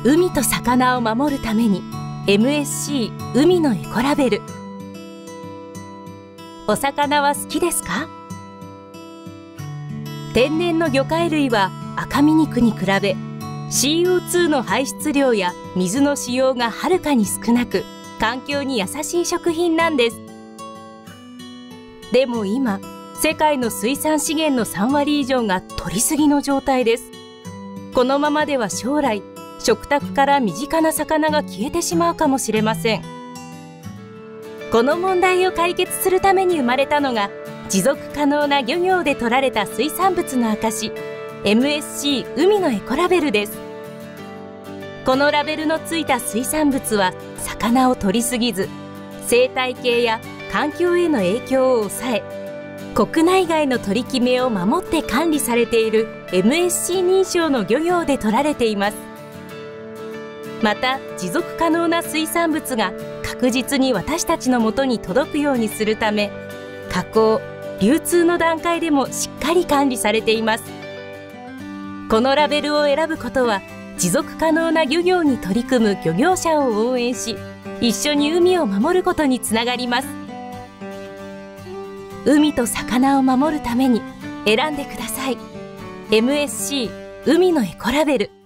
海と魚を守るために MSC 海のエコラベル。お魚は好きですか？天然の魚介類は赤身肉に比べ CO2 の排出量や水の使用がはるかに少なく、環境に優しい食品なんです。でも今、世界の水産資源の3割以上が取りすぎの状態です。このままでは将来、食卓から身近な魚が消えてしまうかもしれません。この問題を解決するために生まれたのが、持続可能な漁業で取られた水産物の証、MSC 海のエコラベルです。このラベルのついた水産物は魚を取りすぎず、生態系や環境への影響を抑え、国内外の取り決めを守って管理されている MSC 認証の漁業で取られています。また、持続可能な水産物が確実に私たちのもとに届くようにするため、加工・流通の段階でもしっかり管理されています。このラベルを選ぶことは、持続可能な漁業に取り組む漁業者を応援し、一緒に海を守ることにつながります。海と魚を守るために選んでください。MSC 海のエコラベル。